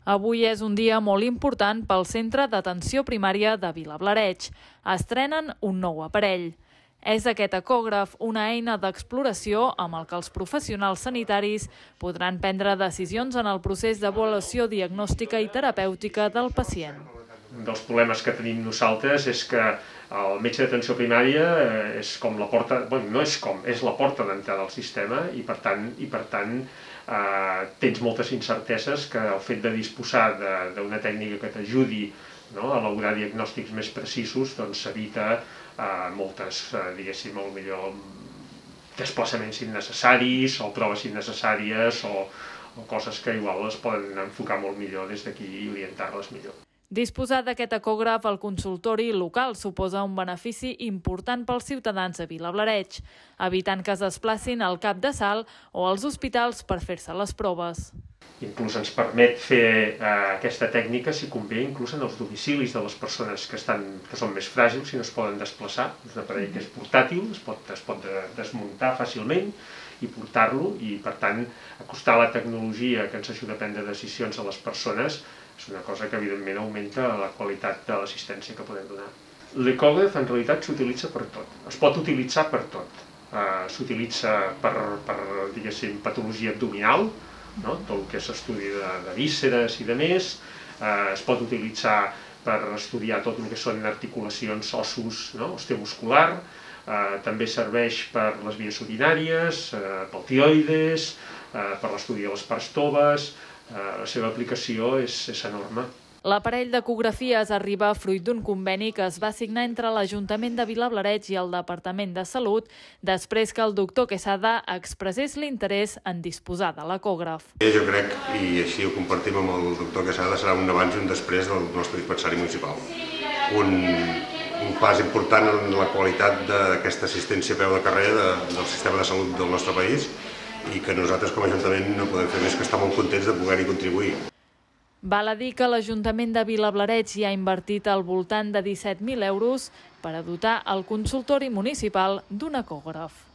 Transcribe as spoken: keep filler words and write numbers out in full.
Avui és un dia molt important pel Centre d'Atenció Primària de Vilablareix. Estrenen un nou aparell. És aquest ecògraf una eina d'exploració amb el que els professionals sanitaris podran prendre decisions en el procés d'avaluació diagnòstica i terapèutica del pacient. Un dels problemes que tenim nosaltres és que el metge d'atenció primària és com la porta, bueno, no és com, és la porta d'entrada al sistema i per tant, i per tant eh, tens moltes incerteses que el fet de disposar d'una tècnica que t'ajudi, no, a elaborar diagnòstics més precisos, doncs s'evita eh, moltes, eh, diguéssim, molt millor desplaçaments innecessaris o proves innecessàries o, o coses que igual les poden enfocar molt millor des d'aquí i orientar-les millor. Disposar d'aquest ecògraf al consultori local suposa un benefici important pels ciutadans de Vilablareix, evitant que es desplacin al cap de sal o als hospitals per fer-se les proves. Inclús ens permet fer eh, aquesta tècnica, si convé, inclús en els domicilis de les persones que, estan, que són més fràgils i no es poden desplaçar. És un aparell que és portàtil, es pot, es pot desmuntar fàcilment i portar-lo, i per tant acostar la tecnologia que ens ajuda a prendre decisions a les persones és una cosa que evidentment augmenta la qualitat de l'assistència que podem donar. L'ecògraf en realitat s'utilitza per tot, es pot utilitzar per tot. Uh, s'utilitza per, per diguéssim, patologia abdominal, no? Tot el que és estudi de, de vísceres i de més, uh, es pot utilitzar per estudiar tot el que són articulacions, ossos, no? Osteomuscular, uh, també serveix per les vies urinàries, uh, pel tiroides, uh, per l'estudi de les parts toves. La seva aplicació és, és enorme. L'aparell d'ecografies arriba fruit d'un conveni que es va signar entre l'Ajuntament de Vilablareix i el Departament de Salut després que el doctor Quesada expressés l'interès en disposar de l'ecògraf. Jo crec, i així ho compartim amb el doctor Quesada, serà un abans i un després del nostre dispensari municipal. Un, un pas important en la qualitat d'aquesta assistència a peu de carrer de, del sistema de salut del nostre país, i que nosaltres com a Ajuntament no podem fer més que estar molt contents de poder-hi contribuir. Val a dir que l'Ajuntament de Vilablareix hi ha invertit al voltant de disset mil euros per a dotar el consultori municipal d'un ecògraf.